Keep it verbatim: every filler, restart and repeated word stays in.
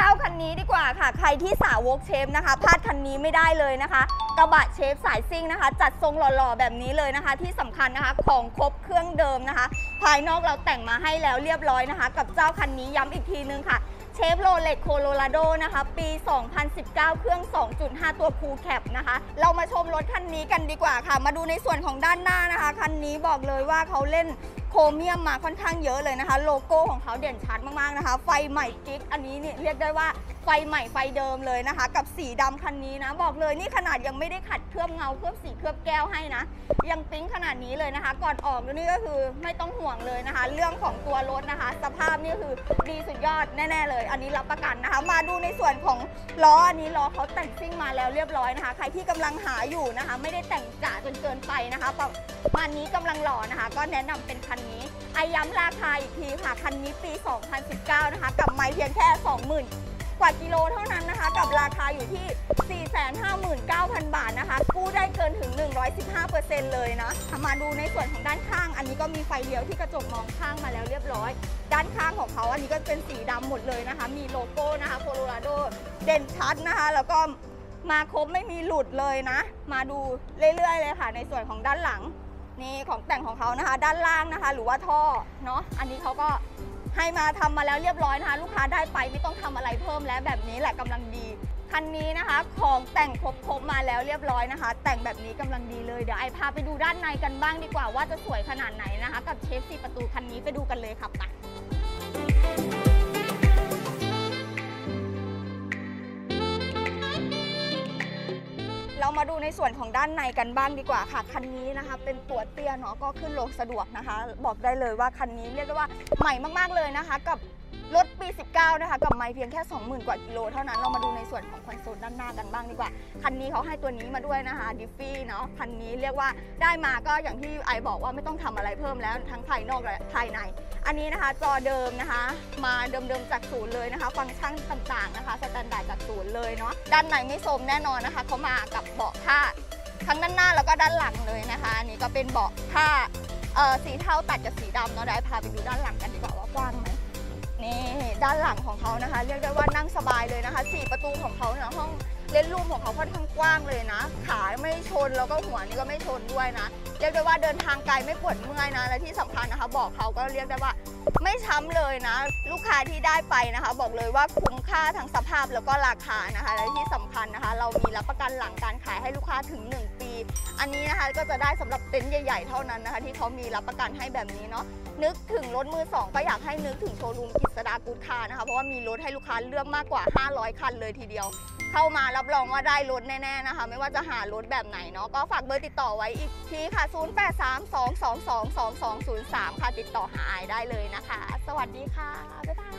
จ้าคันนี้ดีกว่าค่ะใครที่สาวกเชฟนะคะพลาดคันนี้ไม่ได้เลยนะคะกระบะเชฟสายซิ่งนะคะจัดทรงหล่อๆแบบนี้เลยนะคะที่สำคัญนะคะของครบเครื่องเดิมนะคะภายนอกเราแต่งมาให้แล้วเรียบร้อยนะคะกับเจ้าคันนี้ย้ำอีกทีนึงค่ะเชฟโรเลตโคโลราโดนะคะปีสองพันสิบเก้าเครื่อง สองจุดห้า ตัวคูลแคปนะคะเรามาชมรถคันนี้กันดีกว่าค่ะมาดูในส่วนของด้านหน้านะคะคันนี้บอกเลยว่าเขาเล่นโครเมียมมาค่อนข้างเยอะเลยนะคะโลโก้ของเขาเด่นชัดมากๆนะคะไฟใหม่กิ๊กอันนี้เนี่ยเรียกได้ว่าไฟใหม่ไฟเดิมเลยนะคะกับสีดำคันนี้นะบอกเลยนี่ขนาดยังไม่ได้ขัดเคลือบเงาเคลือบสีเคลือบแก้วให้นะยังปิ๊งขนาดนี้เลยนะคะก่อนออกนี่ก็คือไม่ต้องห่วงเลยนะคะเรื่องของตัวรถนะคะสภาพนี่คือดีสุดยอดแน่ๆเลยอันนี้รับประกันนะคะมาดูในส่วนของล้ออันนี้ล้อเขาแต่งซิ่งมาแล้วเรียบร้อยนะคะใครที่กำลังหาอยู่นะคะไม่ได้แต่งจ๋าจนเกินไปนะคะประมาณนี้กำลังหล่อนะคะก็แนะนำเป็นคันนี้ไอย้ำราคาอีกทีค่ะคันนี้ปีสองพันสิบเก้านะคะกับไมล์เพียงแค่ สองหมื่น กว่ากิโลเท่านั้นนะคะกับราคาอยู่ที่ สี่แสนห้าหมื่นเก้าพัน บาทนะคะกู้ได้เกินถึง หนึ่งร้อยสิบห้าเปอร์เซ็นต์ เลยนะมาดูในส่วนของด้านข้างอันนี้ก็มีไฟเลี้ยวที่กระจกมองข้างมาแล้วเรียบร้อยด้านข้างของเขาอันนี้ก็เป็นสีดำหมดเลยนะคะมีโลโก้นะคะโคโลราโดเด่นชัดนะคะแล้วก็มาครบไม่มีหลุดเลยนะมาดูเรื่อยๆเลยค่ะในส่วนของด้านหลังนี่ของแต่งของเขานะคะด้านล่างนะคะหรือว่าท่อเนาะอันนี้เขาก็ให้มาทำมาแล้วเรียบร้อยนะคะลูกค้าได้ไปไม่ต้องทำอะไรเพิ่มแล้วแบบนี้แหละกำลังดีคันนี้นะคะของแต่งครบๆมาแล้วเรียบร้อยนะคะแต่งแบบนี้กำลังดีเลยเดี๋ยวไอพาไปดูด้านในกันบ้างดีกว่าว่าจะสวยขนาดไหนนะคะกับเชฟสี่ประตูคันนี้ไปดูกันเลยครับไปเรามาดูในส่วนของด้านในกันบ้างดีกว่าค่ะคันนี้นะคะเป็นตัวเตี้ยเนาะก็ขึ้นลงสะดวกนะคะบอกได้เลยว่าคันนี้เรียกได้ว่าใหม่มากๆเลยนะคะกับรถปีสิบเก้านะคะกับไมล์เพียงแค่ สองหมื่น กว่ากิโลเท่านั้นเรามาดูในส่วนของคอนโซลด้านหน้ากันบ้างดีกว่าคันนี้เขาให้ตัวนี้มาด้วยนะคะดิฟฟี่เนาะคันนี้เรียกว่าได้มาก็อย่างที่ไอบอกว่าไม่ต้องทำอะไรเพิ่มแล้วทั้งภายนอกและภายในอันนี้นะคะจอเดิมนะคะมาเดิมๆจากศูนย์เลยนะคะฟังก์ชันต่างๆนะคะสแตนดาร์ดจากศูนย์เลยเนาะด้านในไม่โทรมแน่นอนนะคะเขามากับเบาะผ้าทั้งด้านหน้าแล้วก็ด้านหลังเลยนะคะอันนี้ก็เป็นเบาะผ้าเอ่อสีเทาตัดกับสีดำเนาะเดี๋ยวไอพาไปดูด้านหลังกันดีกว่าว่ากว้างไหมนี่ด้านหลังของเขานะคะเรียกได้ว่านั่งสบายเลยนะคะสี่ประตูของเขาเนี่ยห้องเล่นรูมของเขาค่อนข้างกว้างเลยนะขาไม่ชนแล้วก็หัวนี่ก็ไม่ชนด้วยนะเรียกได้ว่าเดินทางไกลไม่ปวดเมื่อยนะและที่สำคัญนะคะบอกเขาก็เรียกได้ว่าไม่ช้ำเลยนะลูกค้าที่ได้ไปนะคะบอกเลยว่าคุ้มค่าทั้งสภาพแล้วก็ราคานะคะและที่สำคัญนะคะเรามีรับประกันหลังการขายให้ลูกค้าถึงหนึ่งปีอันนี้นะคะก็จะได้สำหรับเต็นท์ใหญ่ๆเท่านั้นนะคะที่เขามีรับประกันให้แบบนี้เนาะนึกถึงรถมือสองก็อยากให้นึกถึงโชว์รูมกฤษดากู๊ดคาร์นะคะเพราะว่ามีรถให้ลูกค้าเลือกมากกว่าห้าร้อยคันเลยทีเดียวเข้ามารับรองว่าได้รถแน่ๆนะคะไม่ว่าจะหารถแบบไหนเนาะก็ฝากเบอร์ติดต่อไว้อีกทีค่ะศูนย์ แปด สาม สอง สอง สอง สอง สอง ศูนย์ สามค่ะติดต่อหาไอได้เลยนะคะสวัสดีค่ะบ๊ายบาย